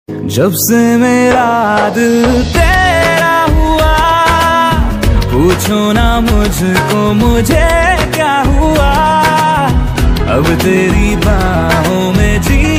जब से मेरा दिल तेरा हुआ, पूछो ना मुझको मुझे क्या हुआ, अब तेरी बाहों में जी